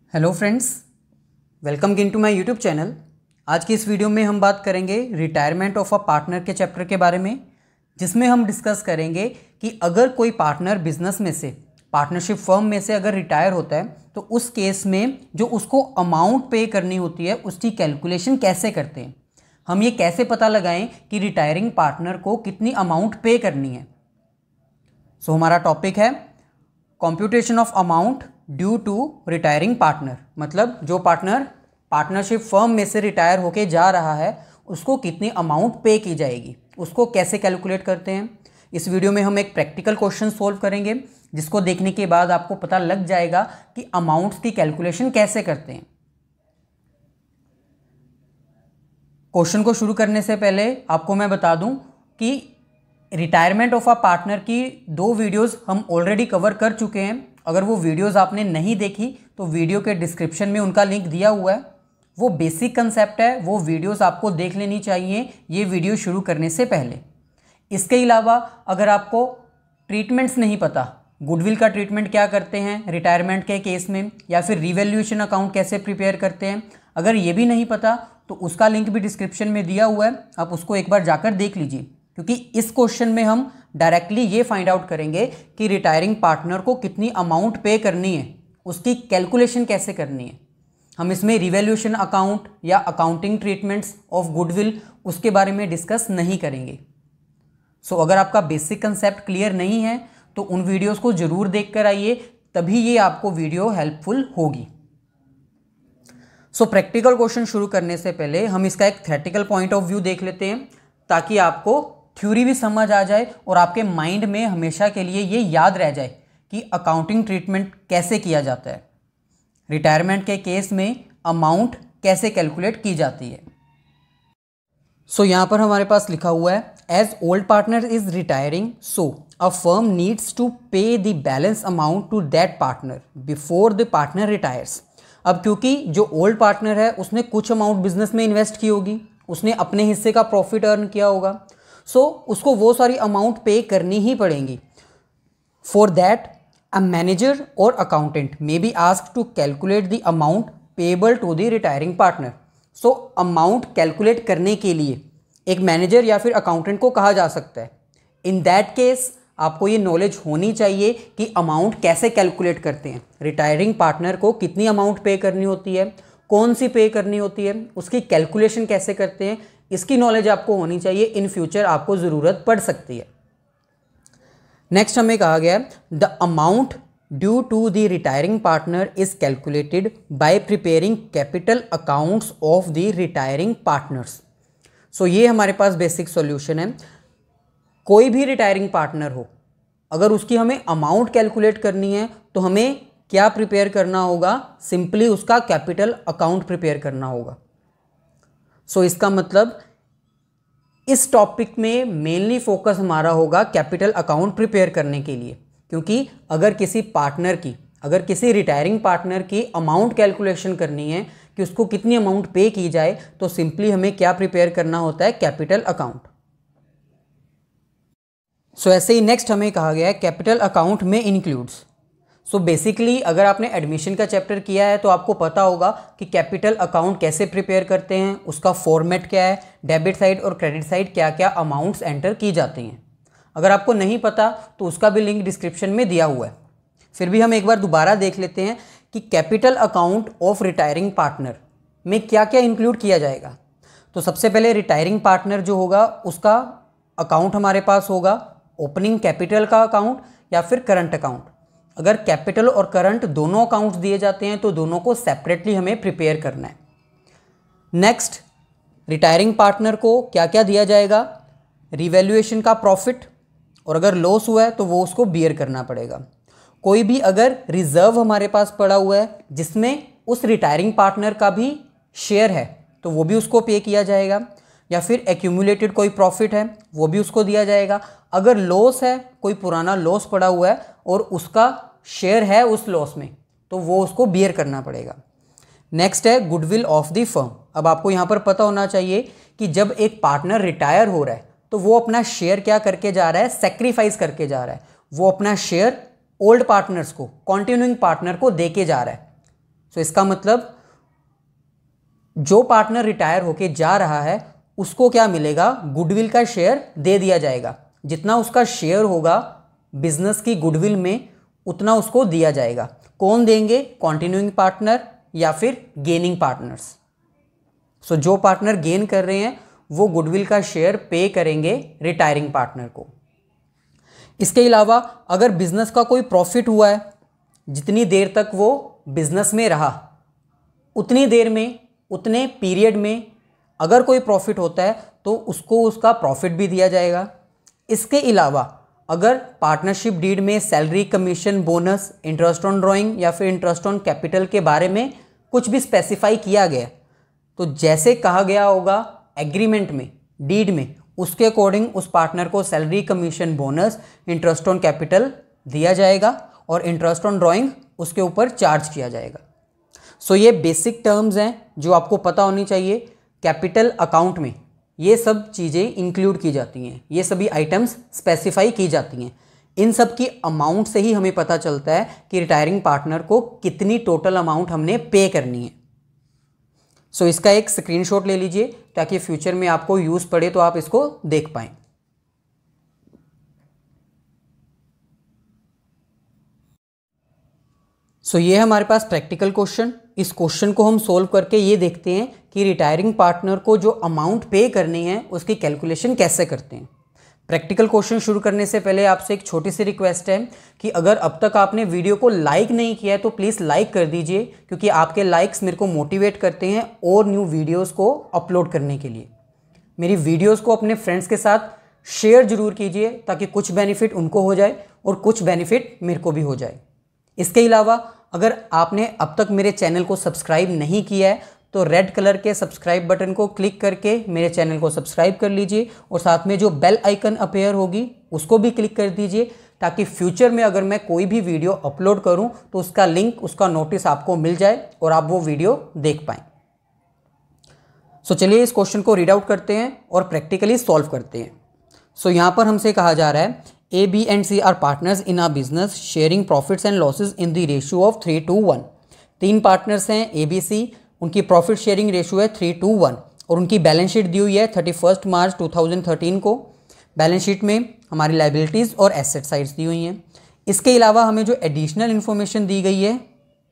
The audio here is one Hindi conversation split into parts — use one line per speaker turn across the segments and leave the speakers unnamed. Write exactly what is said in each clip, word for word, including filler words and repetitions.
Hello friends, welcome in to my YouTube channel. आज की इस वीडियो में हम बात करेंगे रिटायरमेंट ऑफ अ पार्टनर के चैप्टर के बारे में, जिसमें हम डिस्कस करेंगे कि अगर कोई पार्टनर बिजनेस में से, पार्टनरशिप फर्म में से अगर रिटायर होता है तो उस केस में जो उसको अमाउंट पे करनी होती है उसकी कैलकुलेशन कैसे करते हैं। हम ये कैसे पता लगाएं कि रिटायरिंग पार्टनर को कितनी अमाउंट पे करनी है। सो so, हमारा टॉपिक है computation of amount due to retiring partner. मतलब जो पार्टनर पार्टनरशिप फर्म में से रिटायर होके जा रहा है उसको कितनी अमाउंट पे की जाएगी, उसको कैसे कैलकुलेट करते हैं। इस वीडियो में हम एक प्रैक्टिकल क्वेश्चन सॉल्व करेंगे, जिसको देखने के बाद आपको पता लग जाएगा कि अमाउंट्स की कैलकुलेशन कैसे करते हैं। क्वेश्चन को शुरू करने से पहले आपको मैं बता दूं कि रिटायरमेंट ऑफ अ पार्टनर की दो वीडियोस हम ऑलरेडी कवर कर चुके हैं। अगर वो वीडियोस आपने नहीं देखी तो वीडियो के डिस्क्रिप्शन में उनका लिंक दिया हुआ है। वो बेसिक कंसेप्ट है, वो वीडियोस आपको देख लेनी चाहिए ये वीडियो शुरू करने से पहले। इसके अलावा अगर आपको ट्रीटमेंट्स नहीं पता, गुडविल का ट्रीटमेंट क्या करते हैं रिटायरमेंट के केस में, या फिर रिवैल्यूएशन अकाउंट कैसे प्रिपेयर करते हैं, अगर ये भी नहीं पता तो उसका लिंक भी डिस्क्रिप्शन में दिया हुआ है, आप उसको एक बार जाकर देख लीजिए। क्योंकि इस क्वेश्चन में हम डायरेक्टली ये फाइंड आउट करेंगे कि रिटायरिंग पार्टनर को कितनी अमाउंट पे करनी है, उसकी कैलकुलेशन कैसे करनी है। हम इसमें रिवैल्यूएशन अकाउंट या अकाउंटिंग ट्रीटमेंट्स ऑफ गुडविल उसके बारे में डिस्कस नहीं करेंगे। सो so, अगर आपका बेसिक कंसेप्ट क्लियर नहीं है तो उन वीडियोस को जरूर देखकर आइए, तभी ये आपको वीडियो हेल्पफुल होगी। सो प्रैक्टिकल क्वेश्चन शुरू करने से पहले हम इसका एक थ्योरेटिकल पॉइंट ऑफ व्यू देख लेते हैं, ताकि आपको थ्योरी भी समझ आ जाए और आपके माइंड में हमेशा के लिए ये याद रह जाए कि अकाउंटिंग ट्रीटमेंट कैसे किया जाता है, रिटायरमेंट के केस में अमाउंट कैसे कैलकुलेट की जाती है। सो so, यहाँ पर हमारे पास लिखा हुआ है, as old partner is retiring so a firm needs to pay the balance amount to that partner before the partner retires. अब क्योंकि जो ओल्ड पार्टनर है उसने कुछ अमाउंट बिजनेस में इन्वेस्ट की होगी, उसने अपने हिस्से का प्रॉफिट अर्न किया होगा, सो so, उसको वो सारी अमाउंट पे करनी ही पड़ेंगी। फॉर दैट अ मैनेजर और accountant may be asked to calculate the amount payable to the retiring partner. So amount calculate करने के लिए एक मैनेजर या फिर अकाउंटेंट को कहा जा सकता है। इन दैट केस आपको ये नॉलेज होनी चाहिए कि अमाउंट कैसे कैलकुलेट करते हैं, रिटायरिंग पार्टनर को कितनी अमाउंट पे करनी होती है, कौन सी पे करनी होती है, उसकी कैलकुलेशन कैसे करते हैं, इसकी नॉलेज आपको होनी चाहिए। इन फ्यूचर आपको ज़रूरत पड़ सकती है। नेक्स्ट हमें कहा गया है, the amount due to the retiring partner is calculated by preparing capital accounts of the retiring partners. So ये हमारे पास बेसिक सॉल्यूशन है। कोई भी रिटायरिंग पार्टनर हो, अगर उसकी हमें अमाउंट कैलकुलेट करनी है तो हमें क्या प्रिपेयर करना होगा, सिंपली उसका कैपिटल अकाउंट प्रिपेयर करना होगा। सो so, इसका मतलब इस टॉपिक में मेनली फोकस हमारा होगा कैपिटल अकाउंट प्रिपेयर करने के लिए, क्योंकि अगर किसी पार्टनर की, अगर किसी रिटायरिंग पार्टनर की अमाउंट कैलकुलेशन करनी है कि उसको कितनी अमाउंट पे की जाए, तो सिंपली हमें क्या प्रिपेयर करना होता है, कैपिटल अकाउंट। सो ऐसे ही नेक्स्ट हमें कहा गया है कैपिटल अकाउंट में इंक्लूड्स। सो बेसिकली अगर आपने एडमिशन का चैप्टर किया है तो आपको पता होगा कि कैपिटल अकाउंट कैसे प्रिपेयर करते हैं, उसका फॉर्मेट क्या है, डेबिट साइड और क्रेडिट साइड क्या क्या अमाउंट्स एंटर की जाती हैं। अगर आपको नहीं पता तो उसका भी लिंक डिस्क्रिप्शन में दिया हुआ है। फिर भी हम एक बार दोबारा देख लेते हैं कि capital account of retiring partner में क्या क्या इंक्लूड किया जाएगा। तो सबसे पहले रिटायरिंग पार्टनर जो होगा उसका अकाउंट हमारे पास होगा ओपनिंग कैपिटल का अकाउंट या फिर करंट अकाउंट। अगर कैपिटल और करंट दोनों अकाउंट्स दिए जाते हैं तो दोनों को सेपरेटली हमें प्रिपेयर करना है। नेक्स्ट, रिटायरिंग पार्टनर को क्या क्या दिया जाएगा, रिवैल्यूएशन का प्रॉफिट, और अगर लॉस हुआ है तो वो उसको बियर करना पड़ेगा। कोई भी अगर रिजर्व हमारे पास पड़ा हुआ है जिसमें उस रिटायरिंग पार्टनर का भी शेयर है तो वो भी उसको पे किया जाएगा, या फिर एक्यूमुलेटेड कोई प्रॉफिट है वो भी उसको दिया जाएगा। अगर लॉस है, कोई पुराना लॉस पड़ा हुआ है और उसका शेयर है उस लॉस में, तो वो उसको बियर करना पड़ेगा। नेक्स्ट है गुडविल ऑफ द फर्म। अब आपको यहाँ पर पता होना चाहिए कि जब एक पार्टनर रिटायर हो रहा है तो वो अपना शेयर क्या करके जा रहा है, सेक्रीफाइस करके जा रहा है। वो अपना शेयर ओल्ड पार्टनर्स को, कॉन्टिन्यूइंग पार्टनर को दे के जा रहा है। सो इसका मतलब जो पार्टनर रिटायर होके जा रहा है उसको क्या मिलेगा, गुडविल का शेयर दे दिया जाएगा। जितना उसका शेयर होगा बिजनेस की गुडविल में उतना उसको दिया जाएगा। कौन देंगे, कॉन्टिन्यूइंग पार्टनर या फिर गेनिंग पार्टनर्स। सो जो पार्टनर गेन कर रहे हैं वो गुडविल का शेयर पे करेंगे रिटायरिंग पार्टनर को। इसके अलावा अगर बिजनेस का कोई प्रॉफिट हुआ है, जितनी देर तक वो बिजनेस में रहा उतनी देर में, उतने पीरियड में अगर कोई प्रॉफिट होता है तो उसको उसका प्रॉफिट भी दिया जाएगा। इसके अलावा अगर पार्टनरशिप डीड में salary, commission, bonus, interest on drawing या फिर इंटरेस्ट ऑन कैपिटल के बारे में कुछ भी स्पेसिफाई किया गया तो जैसे कहा गया होगा एग्रीमेंट में, डीड में, उसके अकॉर्डिंग उस पार्टनर को salary, commission, bonus, interest on capital दिया जाएगा और इंटरेस्ट ऑन ड्राइंग उसके ऊपर चार्ज किया जाएगा। सो so, ये बेसिक टर्म्स हैं जो आपको पता होनी चाहिए। कैपिटल अकाउंट में ये सब चीज़ें इंक्लूड की जाती हैं, ये सभी आइटम्स स्पेसिफाई की जाती हैं। इन सब की अमाउंट से ही हमें पता चलता है कि रिटायरिंग पार्टनर को कितनी टोटल अमाउंट हमने पे करनी है। सो so, इसका एक स्क्रीनशॉट ले लीजिए ताकि फ्यूचर में आपको यूज़ पड़े तो आप इसको देख पाएं। सो so, ये है हमारे पास प्रैक्टिकल क्वेश्चन। इस क्वेश्चन को हम सोल्व करके ये देखते हैं कि रिटायरिंग पार्टनर को जो अमाउंट पे करनी है उसकी कैलकुलेशन कैसे करते हैं। प्रैक्टिकल क्वेश्चन शुरू करने से पहले आपसे एक छोटी सी रिक्वेस्ट है कि अगर अब तक आपने वीडियो को लाइक नहीं किया है तो प्लीज़ लाइक कर दीजिए, क्योंकि आपके लाइक्स मेरे को मोटिवेट करते हैं और न्यू वीडियोस को अपलोड करने के लिए। मेरी वीडियोस को अपने फ्रेंड्स के साथ शेयर जरूर कीजिए ताकि कुछ बेनिफिट उनको हो जाए और कुछ बेनिफिट मेरे को भी हो जाए। इसके अलावा अगर आपने अब तक मेरे चैनल को सब्सक्राइब नहीं किया है तो रेड कलर के सब्सक्राइब बटन को क्लिक करके मेरे चैनल को सब्सक्राइब कर लीजिए और साथ में जो बेल आइकन अपीयर होगी उसको भी क्लिक कर दीजिए ताकि फ्यूचर में अगर मैं कोई भी वीडियो अपलोड करूं तो उसका लिंक, उसका नोटिस आपको मिल जाए और आप वो वीडियो देख पाएँ। सो चलिए इस क्वेश्चन को रीड आउट करते हैं और प्रैक्टिकली सॉल्व करते हैं। सो यहाँ पर हमसे कहा जा रहा है A B and C are partners in a business sharing profits and losses in the ratio of three two one. तीन पार्टनर्स हैं ए बी सी, उनकी प्रॉफिट शेयरिंग रेशियो है थ्री टू वन और उनकी बैलेंस शीट दी हुई है thirty first March two thousand thirteen को। बैलेंस शीट में हमारी लाइबिलिटीज़ और एसेट साइड्स दी हुई हैं। इसके अलावा हमें जो एडिशनल इन्फॉर्मेशन दी गई है,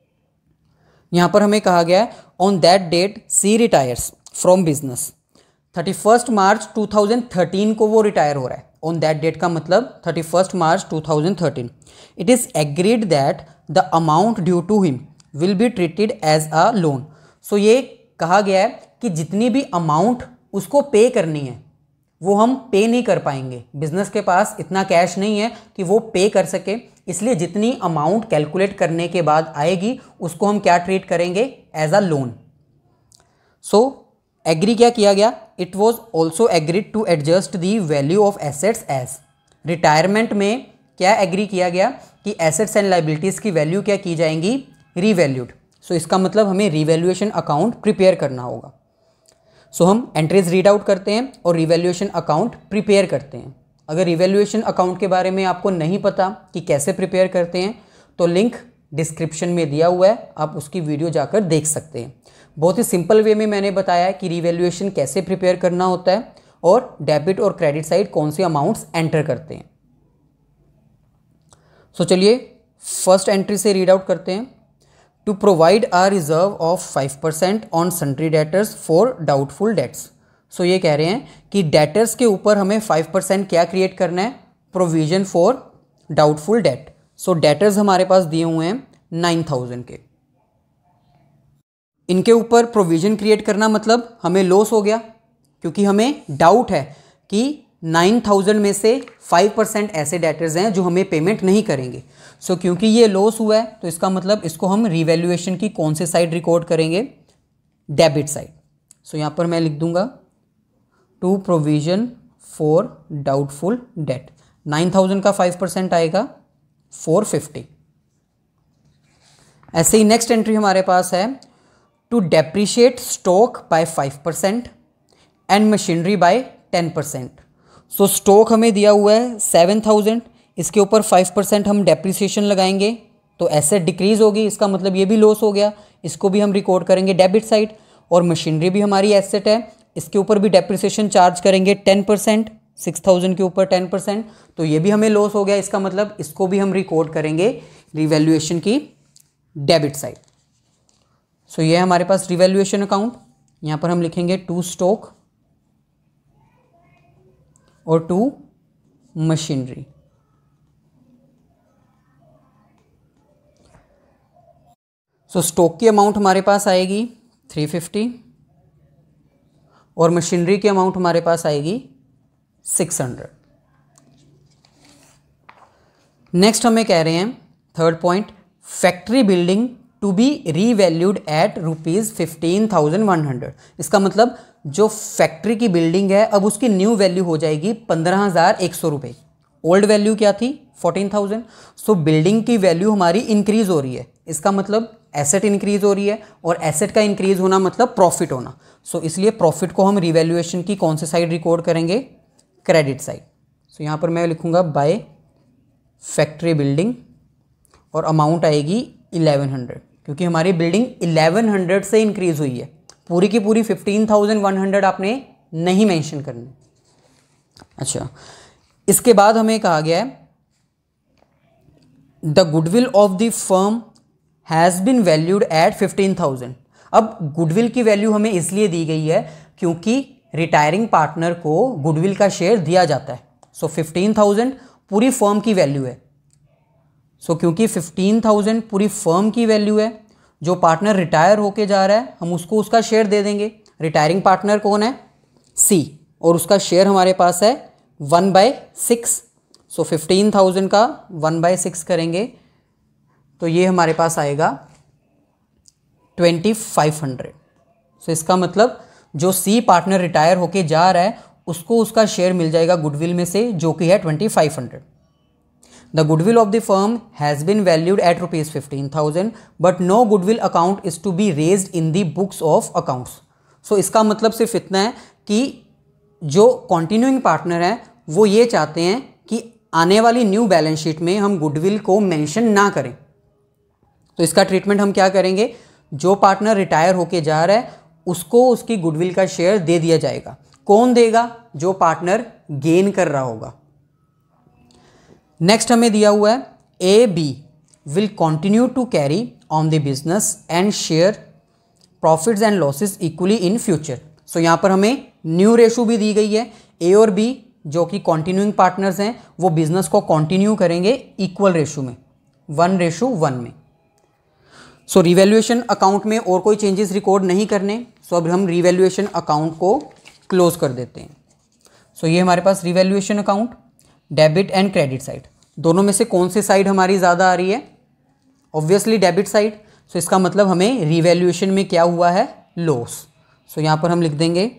यहाँ पर हमें कहा गया है on that date C retires from business. Thirty first March two thousand thirteen को वो रिटायर हो रहा है। ऑन दैट डेट का मतलब thirty first March two thousand thirteen. It is agreed that the amount due to him will be treated as a loan. So ये कहा गया है कि जितनी भी अमाउंट उसको पे करनी है वो हम पे नहीं कर पाएंगे। बिजनेस के पास इतना कैश नहीं है कि वो पे कर सके, इसलिए जितनी अमाउंट कैलकुलेट करने के बाद आएगी उसको हम क्या ट्रीट करेंगे, as a loan. So agree क्या किया गया, it was also agreed to adjust the value of assets as. Retirement में क्या एग्री किया गया कि एसेट्स एंड लाइबिलिटीज़ की वैल्यू क्या की जाएंगी, रीवैल्यूड। सो so, इसका मतलब हमें रीवैल्यूएशन अकाउंट प्रिपेयर करना होगा। सो so, हम एंट्रीज रीड आउट करते हैं और रीवैल्यूएशन अकाउंट प्रिपेयर करते हैं। अगर रीवैल्यूएशन अकाउंट के बारे में आपको नहीं पता कि कैसे प्रिपेयर करते हैं तो लिंक डिस्क्रिप्शन में दिया हुआ है, आप उसकी वीडियो जाकर देख सकते हैं। बहुत ही सिंपल वे में मैंने बताया है कि रीवैल्यूएशन कैसे प्रिपेयर करना होता है और डेबिट और क्रेडिट साइड कौन सी अमाउंट्स एंटर करते हैं। सो so, चलिए फर्स्ट एंट्री से रीड आउट करते हैं। To provide a reserve of five percent on sundry debtors for doubtful debts. So ये कह रहे हैं कि डेटर्स के ऊपर हमें फाइव परसेंट क्या क्रिएट करना है, provision for doubtful debt. So debtors हमारे पास दिए हुए हैं नाइन थाउजेंड के। इनके ऊपर प्रोविजन क्रिएट करना मतलब हमें लॉस हो गया, क्योंकि हमें डाउट है कि नाइन थाउजेंड में से फाइव परसेंट ऐसे डेटर्स हैं जो हमें पेमेंट नहीं करेंगे। सो so, क्योंकि ये लॉस हुआ है तो इसका मतलब इसको हम रिवैल्यूएशन की कौन से साइड रिकॉर्ड करेंगे, डेबिट साइड। सो यहाँ पर मैं लिख दूंगा to provision for doubtful debt. Nine thousand का फाइव परसेंट आएगा फोर फिफ्टी। ऐसे ही नेक्स्ट एंट्री हमारे पास है to depreciate stock by five percent and machinery by ten percent. So stock हमें दिया हुआ है सेवन थाउजेंड, इसके ऊपर फाइव परसेंट हम डेप्रिसिएशन लगाएंगे तो एसेट डिक्रीज होगी, इसका मतलब ये भी लॉस हो गया, इसको भी हम रिकॉर्ड करेंगे डेबिट साइड। और मशीनरी भी हमारी एसेट है, इसके ऊपर भी डेप्रिसिएशन चार्ज करेंगे टेन परसेंट, सिक्स थाउजेंड के ऊपर टेन परसेंट, तो ये भी हमें लॉस हो गया, इसका मतलब इसको भी हम रिकॉर्ड करेंगे रिवैल्यूएशन की डेबिट साइड। सो ये है हमारे पास रिवैल्यूएशन अकाउंट। यहाँ पर हम लिखेंगे टू स्टॉक और टू मशीनरी। सो स्टॉक की अमाउंट हमारे पास आएगी थ्री फिफ्टी और मशीनरी की अमाउंट हमारे पास आएगी सिक्स हंड्रेड। नेक्स्ट हमें कह रहे हैं third point, factory building to be revalued at rupees fifteen thousand one hundred. इसका मतलब जो फैक्ट्री की बिल्डिंग है अब उसकी न्यू वैल्यू हो जाएगी पंद्रह हजार एक सौ रुपये। ओल्ड वैल्यू क्या थी? Fourteen thousand. सो बिल्डिंग की वैल्यू हमारी इंक्रीज हो रही है, इसका मतलब एसेट इंक्रीज हो रही है, और एसेट का इंक्रीज होना मतलब प्रॉफिट होना। सो so, इसलिए प्रॉफिट को हम रिवैल्यूएशन की कौन से साइड रिकॉर्ड करेंगे? Credit side. सो यहाँ पर मैं लिखूंगा बाय फैक्ट्री बिल्डिंग और अमाउंट आएगी इलेवन हंड्रेड, क्योंकि हमारी बिल्डिंग इलेवन हंड्रेड से इंक्रीज हुई है, पूरी की पूरी फिफ्टीन थाउजेंड वन हंड्रेड आपने नहीं मेंशन करनी। अच्छा, इसके बाद हमें कहा गया है the goodwill of the firm has been valued at fifteen thousand. अब गुडविल की वैल्यू हमें इसलिए दी गई है क्योंकि रिटायरिंग पार्टनर को गुडविल का शेयर दिया जाता है। सो फिफ्टीन थाउजेंड पूरी फर्म की वैल्यू है। सो so, क्योंकि फिफ्टीन थाउजेंड पूरी फर्म की वैल्यू है, जो पार्टनर रिटायर होके जा रहा है हम उसको उसका शेयर दे देंगे। रिटायरिंग पार्टनर कौन है? सी, और उसका शेयर हमारे पास है one by six. So fifteen thousand का वन बाय सिक्स करेंगे तो ये हमारे पास आएगा ट्वेंटी फाइव हंड्रेड। सो इसका मतलब जो सी पार्टनर रिटायर होके जा रहा है उसको उसका शेयर मिल जाएगा गुडविल में से, जो कि है twenty five hundred. The goodwill of the firm has been valued at rupees fifteen thousand, but no goodwill account is to be raised in the books of accounts. So इसका मतलब सिर्फ इतना है कि जो continuing partner है वो ये चाहते हैं कि आने वाली न्यू बैलेंस शीट में हम गुडविल को मेंशन ना करें। तो इसका ट्रीटमेंट हम क्या करेंगे? जो पार्टनर रिटायर होके जा रहा है उसको उसकी गुडविल का शेयर दे दिया जाएगा। कौन देगा? जो पार्टनर गेन कर रहा होगा। नेक्स्ट हमें दिया हुआ है A B will continue to carry on the business and share profits and losses equally in future. So यहाँ पर हमें न्यू रेशो भी दी गई है। ए और बी जो कि कॉन्टिन्यूइंग पार्टनर्स हैं वो बिजनेस को कंटिन्यू करेंगे इक्वल रेशो में, वन रेशो वन में। सो रिवैल्यूएशन अकाउंट में और कोई चेंजेस रिकॉर्ड नहीं करने। सो so, अब हम रिवैल्यूएशन अकाउंट को क्लोज कर देते हैं। सो so, ये हमारे पास revaluation account, debit and credit side, दोनों में से कौन सी साइड हमारी ज़्यादा आ रही है? Obviously debit side. सो इसका मतलब हमें रिवैल्यूएशन में क्या हुआ है? लॉस। सो यहाँ पर हम लिख देंगे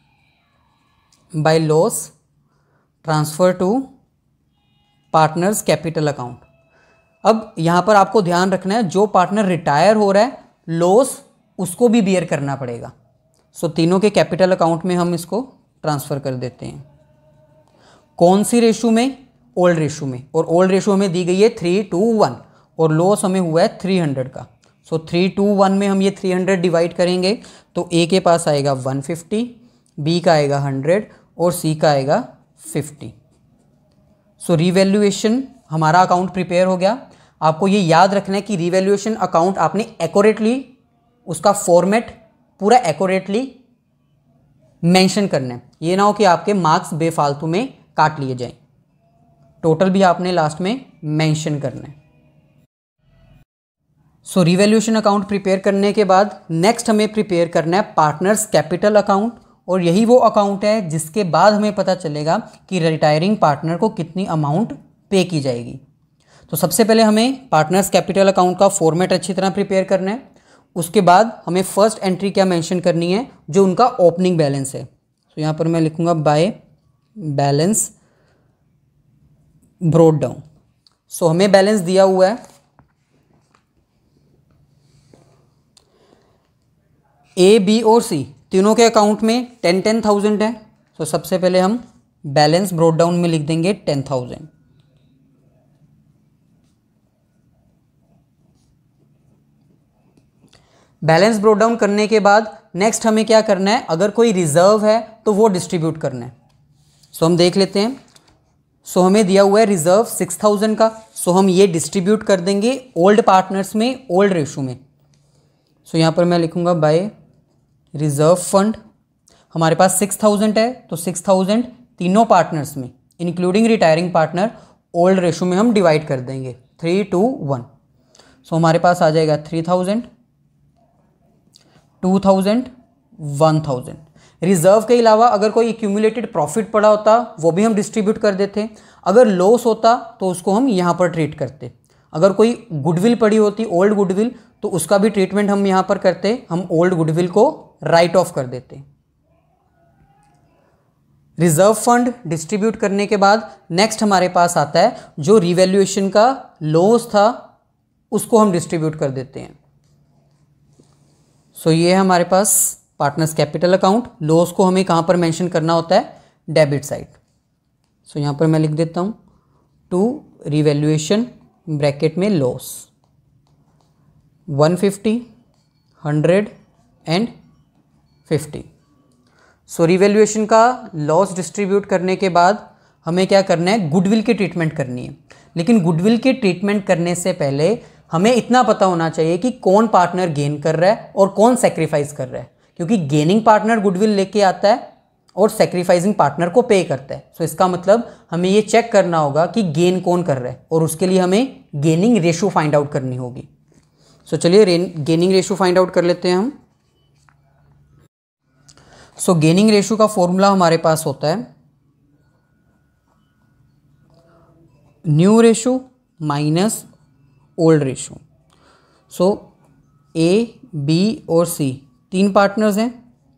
by loss transfer to partners capital account. अब यहाँ पर आपको ध्यान रखना है जो पार्टनर रिटायर हो रहा है लॉस उसको भी बियर करना पड़ेगा। सो तीनों के कैपिटल अकाउंट में हम इसको ट्रांसफ़र कर देते हैं। कौन सी रेशो में? ओल्ड रेशो में। और ओल्ड रेशो हमें दी गई है थ्री टू वन और लॉस हमें हुआ है थ्री हंड्रेड का। सो थ्री टू वन में हम ये थ्री हंड्रेड डिवाइड करेंगे तो ए के पास आएगा वन फिफ्टी, बी का आएगा हंड्रेड और सी का आएगा फिफ्टी। सो रिवैल्यूएशन हमारा अकाउंट प्रिपेयर हो गया। आपको ये याद रखना है कि रिवैल्यूएशन अकाउंट आपने एक्यूरेटली उसका फॉर्मेट पूरा एक्यूरेटली मेंशन करना है। ये ना हो कि आपके मार्क्स बेफालतू में काट लिए जाएं। टोटल भी आपने लास्ट में मेंशन करना है। सो रिवैल्यूएशन अकाउंट प्रिपेयर करने के बाद नेक्स्ट हमें प्रिपेयर करना है पार्टनर्स कैपिटल अकाउंट, और यही वो अकाउंट है जिसके बाद हमें पता चलेगा कि रिटायरिंग पार्टनर को कितनी अमाउंट पे की जाएगी। तो सबसे पहले हमें पार्टनर्स कैपिटल अकाउंट का फॉर्मेट अच्छी तरह प्रिपेयर करना है। उसके बाद हमें फर्स्ट एंट्री क्या मेंशन करनी है? जो उनका ओपनिंग बैलेंस है। तो यहाँ पर मैं लिखूँगा by balance brought down. So हमें बैलेंस दिया हुआ है ए, बी और सी तीनों के अकाउंट में टेन टेन थाउजेंड है। तो सबसे पहले हम बैलेंस ब्रोड डाउन में लिख देंगे ten thousand. Balance brought down करने के बाद नेक्स्ट हमें क्या करना है, अगर कोई रिजर्व है तो वो डिस्ट्रीब्यूट करना है। सो हम देख लेते हैं। सो हमें दिया हुआ है रिजर्व सिक्स थाउजेंड का, सो हम ये डिस्ट्रीब्यूट कर देंगे ओल्ड पार्टनर्स में, ओल्ड रेशो में। सो यहाँ पर मैं लिखूँगा बाय रिजर्व फंड। हमारे पास सिक्स थाउजेंड है तो सिक्स थाउजेंड तीनों पार्टनर्स में including retiring partner old ratio में हम डिवाइड कर देंगे, थ्री टू वन। सो हमारे पास आ जाएगा three thousand, two thousand, one thousand. Reserve के अलावा अगर कोई एक्यूमुलेटेड प्रॉफिट पड़ा होता वो भी हम डिस्ट्रीब्यूट कर देते। अगर लॉस होता तो उसको हम यहाँ पर ट्रीट करते। अगर कोई गुडविल पड़ी होती, ओल्ड गुडविल, तो उसका भी ट्रीटमेंट हम यहाँ पर करते। हम ओल्ड गुडविल को राइट ऑफ कर देते। रिजर्व फंड डिस्ट्रीब्यूट करने के बाद नेक्स्ट हमारे पास आता है जो रिवैल्यूएशन का लॉस था उसको हम डिस्ट्रीब्यूट कर देते हैं। सो so, ये है हमारे पास पार्टनर्स कैपिटल अकाउंट। लॉस को हमें कहाँ पर मेंशन करना होता है, डेबिट साइड। सो so, यहाँ पर मैं लिख देता हूँ टू रिवैल्यूएशन ब्रैकेट में loss one fifty, hundred and fifty. So revaluation का लॉस डिस्ट्रीब्यूट करने के बाद हमें क्या करना है, गुडविल की ट्रीटमेंट करनी है। लेकिन गुडविल की ट्रीटमेंट करने से पहले हमें इतना पता होना चाहिए कि कौन पार्टनर गेन कर रहा है और कौन सेक्रीफाइस कर रहा है, क्योंकि गेनिंग पार्टनर गुडविल लेके आता है और सेक्रीफाइसिंग पार्टनर को पे करता है। सो so, इसका मतलब हमें ये चेक करना होगा कि गेन कौन कर रहा है और उसके लिए हमें गेनिंग रेशो फाइंड आउट करनी होगी। सो so, चलिए गेनिंग रेशो फाइंड आउट कर लेते हैं हम। सो गेनिंग रेशो का फॉर्मूला हमारे पास होता है new ratio minus old ratio. So A, B और सी तीन पार्टनर्स हैं,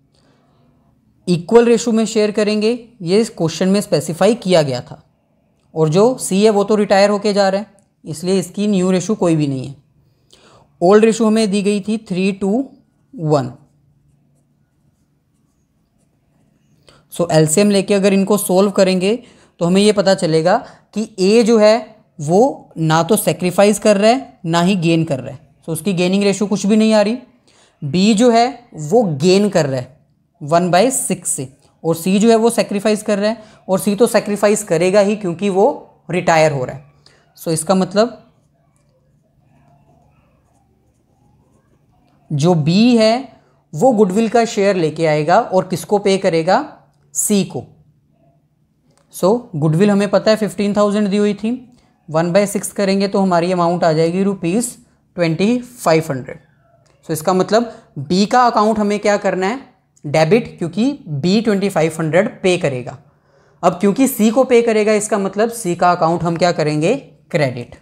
इक्वल रेशो में शेयर करेंगे, ये इस क्वेश्चन में स्पेसिफाई किया गया था। और जो सी है वो तो रिटायर होके जा रहा है, इसलिए इसकी न्यू रेशो कोई भी नहीं है। ओल्ड रेशो हमें दी गई थी three two one. So LCM लेके अगर इनको सोल्व करेंगे तो हमें ये पता चलेगा कि ए जो है वो ना तो सेक्रीफाइस कर रहा है ना ही गेन कर रहा है। सो so, उसकी गेनिंग रेशो कुछ भी नहीं आ रही। बी जो है वो गेन कर रहा है वन बाई सिक्स से, और सी जो है वो सेक्रीफाइस कर रहा है, और सी तो सेक्रीफाइस करेगा ही क्योंकि वो रिटायर हो रहा है। सो so, इसका मतलब जो बी है वो गुडविल का शेयर लेके आएगा और किसको पे करेगा, सी को। सो so, गुडविल हमें पता है फिफ्टीन थाउजेंड दी हुई थी, वन बाई सिक्स करेंगे तो हमारी अमाउंट आ जाएगी rupees twenty five hundred. So इसका मतलब बी का अकाउंट हमें क्या करना है, डेबिट, क्योंकि बी ट्वेंटी फाइव हंड्रेड पे करेगा। अब क्योंकि सी को पे करेगा इसका मतलब सी का अकाउंट हम क्या करेंगे, क्रेडिट।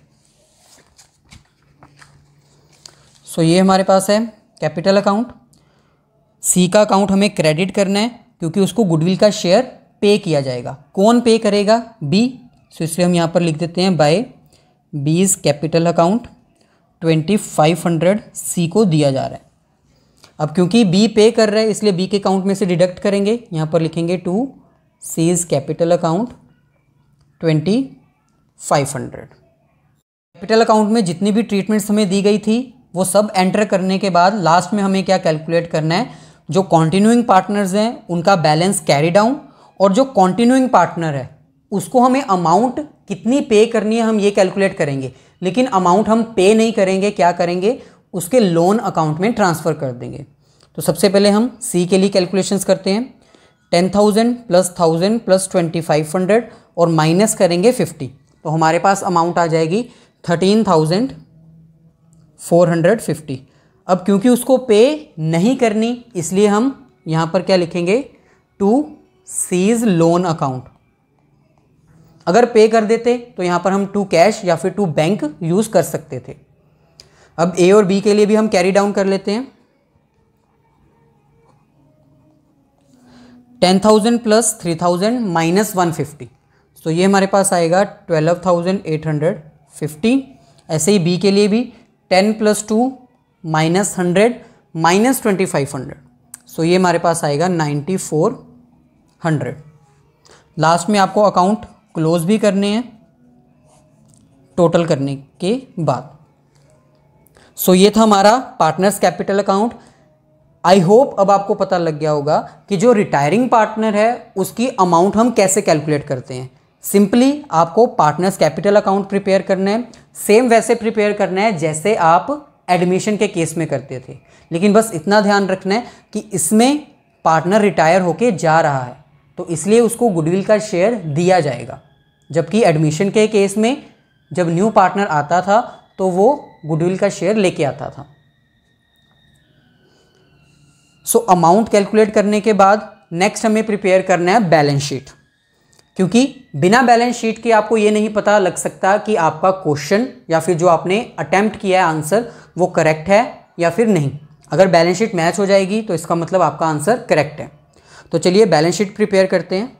सो so, ये हमारे पास है कैपिटल अकाउंट। सी का अकाउंट हमें क्रेडिट करना है क्योंकि उसको गुडविल का शेयर पे किया जाएगा। कौन पे करेगा, बी। सो इसलिए हम यहाँ पर लिख देते हैं by B's capital account twenty five hundred C को दिया जा रहा है। अब क्योंकि बी पे कर रहा है इसलिए बी के अकाउंट में से डिडक्ट करेंगे, यहाँ पर लिखेंगे to C's capital account twenty five hundred. Capital account में जितनी भी ट्रीटमेंट्स हमें दी गई थी वो सब एंटर करने के बाद लास्ट में हमें क्या कैलकुलेट करना है, जो कॉन्टिन्यूइंग पार्टनर्स हैं उनका बैलेंस कैरी डाउन, और जो कॉन्टिन्यूइंग पार्टनर है उसको हमें अमाउंट कितनी पे करनी है हम ये कैलकुलेट करेंगे। लेकिन अमाउंट हम पे नहीं करेंगे, क्या करेंगे, उसके लोन अकाउंट में ट्रांसफ़र कर देंगे। तो सबसे पहले हम सी के लिए कैलकुलेशंस करते हैं। Ten thousand plus thousand plus twenty five hundred और माइनस करेंगे फिफ्टी, तो हमारे पास अमाउंट आ जाएगी thirteen thousand four hundred fifty. अब क्योंकि उसको पे नहीं करनी इसलिए हम यहाँ पर क्या लिखेंगे, टू सीज लोन अकाउंट। अगर पे कर देते तो यहाँ पर हम टू कैश या फिर टू बैंक यूज़ कर सकते थे। अब ए और बी के लिए भी हम कैरी डाउन कर लेते हैं। Ten thousand plus three thousand minus one fifty, तो ये हमारे पास आएगा twelve thousand eight hundred fifty. ऐसे ही बी के लिए भी ten plus two minus hundred minus twenty five hundred, so ये हमारे पास आएगा नाइन्टी फोर हंड्रेड। लास्ट में आपको अकाउंट क्लोज भी करने हैं टोटल करने के बाद। सो ये था हमारा partners capital account. I hope अब आपको पता लग गया होगा कि जो रिटायरिंग पार्टनर है उसकी अमाउंट हम कैसे कैलकुलेट करते हैं। सिंपली आपको पार्टनर्स कैपिटल अकाउंट प्रिपेयर करना है, सेम वैसे प्रिपेयर करना है जैसे आप एडमिशन के केस में करते थे, लेकिन बस इतना ध्यान रखना है कि इसमें पार्टनर रिटायर होके जा रहा है तो इसलिए उसको गुडविल का शेयर दिया जाएगा, जबकि एडमिशन के केस में जब न्यू पार्टनर आता था तो वो गुडविल का शेयर लेके आता था। सो अमाउंट कैलकुलेट करने के बाद नेक्स्ट हमें प्रिपेयर करना है बैलेंस शीट, क्योंकि बिना बैलेंस शीट के आपको ये नहीं पता लग सकता कि आपका क्वेश्चन या फिर जो आपने अटेम्प्ट किया है आंसर वो करेक्ट है या फिर नहीं। अगर बैलेंस शीट मैच हो जाएगी तो इसका मतलब आपका आंसर करेक्ट है। तो चलिए बैलेंस शीट प्रिपेयर करते हैं।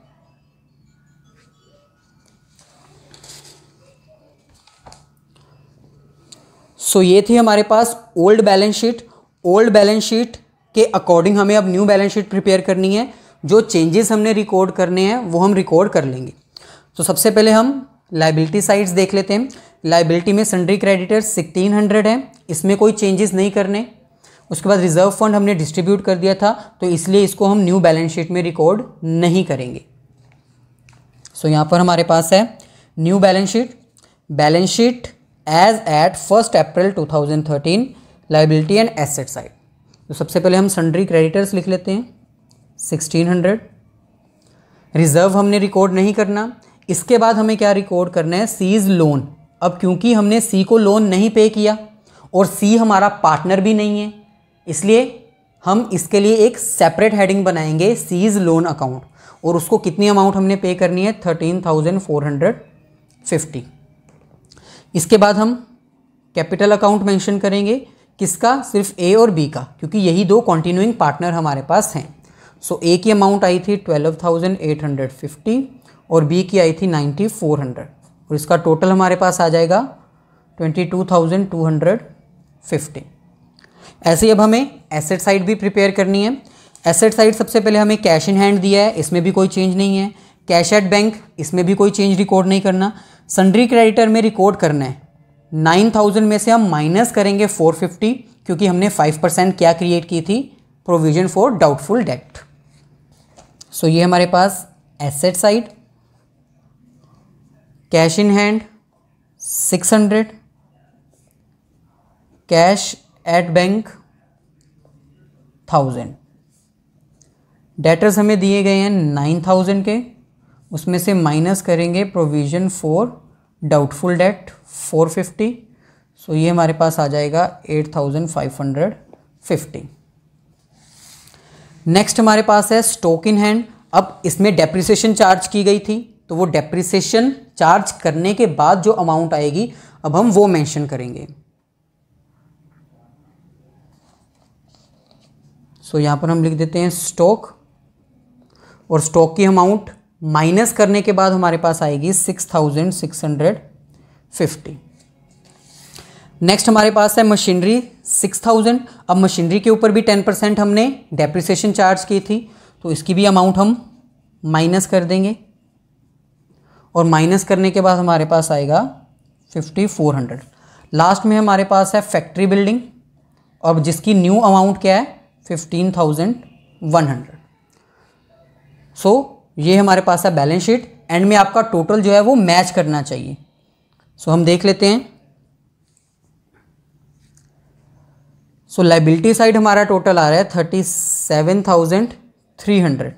सो so, ये थी हमारे पास old balance sheet. Old balance sheet के अकॉर्डिंग हमें अब न्यू बैलेंस शीट प्रिपेयर करनी है। जो चेंजेस हमने रिकॉर्ड करने हैं वो हम रिकॉर्ड कर लेंगे। तो सबसे पहले हम लाइबिलिटी साइड्स देख लेते हैं। लाइबिलिटी में सन्ड्री क्रेडिटर्स सिक्सटीन हंड्रेड है, इसमें कोई चेंजेस नहीं करने। उसके बाद रिजर्व फंड हमने डिस्ट्रीब्यूट कर दिया था तो इसलिए इसको हम न्यू बैलेंस शीट में रिकॉर्ड नहीं करेंगे। सो so, यहाँ पर हमारे पास है new balance sheet. Balance sheet as at first April two thousand thirteen, liability and asset side. तो सबसे पहले हम सन्ड्री क्रेडिटर्स लिख लेते हैं सिक्सटीन हंड्रेड। रिजर्व हमने रिकॉर्ड नहीं करना। इसके बाद हमें क्या रिकॉर्ड करना है, सीज लोन। अब क्योंकि हमने सी को लोन नहीं पे किया और सी हमारा पार्टनर भी नहीं है, इसलिए हम इसके लिए एक सेपरेट हेडिंग बनाएंगे सीज लोन अकाउंट, और उसको कितनी अमाउंट हमने पे करनी है, thirteen thousand four hundred fifty. इसके बाद हम कैपिटल अकाउंट मेंशन करेंगे, किसका, सिर्फ ए और बी का, क्योंकि यही दो कॉन्टिन्यूइंग पार्टनर हमारे पास हैं। सो ए की अमाउंट आई थी twelve thousand eight hundred fifty और बी की आई थी नाइन्टी फोर हंड्रेड, और इसका टोटल हमारे पास आ जाएगा twenty two thousand two hundred fifty. ऐसे ही अब हमें एसेट साइड भी प्रिपेयर करनी है। एसेट साइड सबसे पहले हमें कैश इन हैंड दिया है, इसमें भी कोई चेंज नहीं है। कैश एट बैंक, इसमें भी कोई चेंज रिकॉर्ड नहीं करना। सन्ड्री क्रेडिटर में रिकॉर्ड करना है नाइन थाउजेंड में से हम माइनस करेंगे फोर फिफ्टी, क्योंकि हमने फाइव परसेंट क्या क्रिएट की थी, provision for doubtful debt. So ये हमारे पास asset side. Cash in hand six hundred, cash at bank thousand, debtors हमें दिए गए हैं नाइन थाउजेंड के, उसमें से माइनस करेंगे provision for doubtful debt four fifty. So ये हमारे पास आ जाएगा eight thousand five hundred fifty. Next हमारे पास है स्टॉक इन हैंड। अब इसमें डेप्रिसिएशन चार्ज की गई थी, तो वो डेप्रिसिएशन चार्ज करने के बाद जो अमाउंट आएगी अब हम वो मेंशन करेंगे। सो so, यहाँ पर हम लिख देते हैं स्टॉक, और स्टॉक की अमाउंट माइनस करने के बाद हमारे पास आएगी six thousand six hundred fifty. Next हमारे पास है मशीनरी सिक्स थाउजेंड। अब मशीनरी के ऊपर भी टेन परसेंट हमने डेप्रिसिएशन चार्ज की थी, तो इसकी भी अमाउंट हम माइनस कर देंगे, और माइनस करने के बाद हमारे पास आएगा फिफ्टी फोर हंड्रेड। लास्ट में हमारे पास है फैक्ट्री बिल्डिंग, और जिसकी न्यू अमाउंट क्या है, fifteen thousand one hundred. So ये हमारे पास है बैलेंस शीट। एंड में आपका टोटल जो है वो मैच करना चाहिए। सो so, हम देख लेते हैं। सो लाइबिलिटी साइड हमारा टोटल आ रहा है thirty seven thousand three hundred,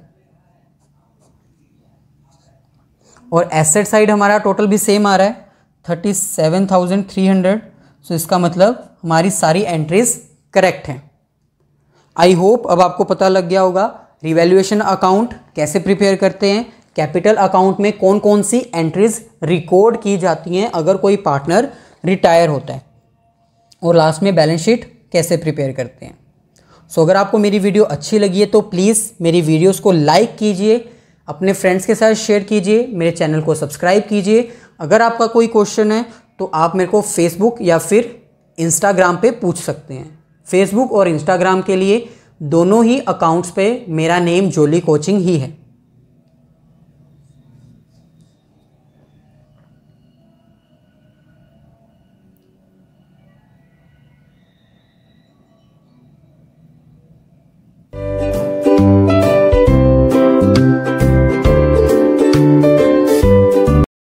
और एसेट साइड हमारा टोटल भी सेम आ रहा है thirty seven thousand three hundred. So इसका मतलब हमारी सारी एंट्रीज करेक्ट हैं। आई होप अब आपको पता लग गया होगा रिवैल्यूएशन अकाउंट कैसे प्रिपेयर करते हैं, कैपिटल अकाउंट में कौन कौन सी एंट्रीज रिकॉर्ड की जाती हैं अगर कोई पार्टनर रिटायर होता है, और लास्ट में बैलेंस शीट कैसे प्रिपेयर करते हैं। सो so, अगर आपको मेरी वीडियो अच्छी लगी है तो प्लीज़ मेरी वीडियोस को लाइक कीजिए, अपने फ्रेंड्स के साथ शेयर कीजिए, मेरे चैनल को सब्सक्राइब कीजिए। अगर आपका कोई क्वेश्चन है तो आप मेरे को फेसबुक या फिर इंस्टाग्राम पे पूछ सकते हैं। फेसबुक और इंस्टाग्राम के लिए दोनों ही अकाउंट्स पे मेरा नेम जोली कोचिंग ही है।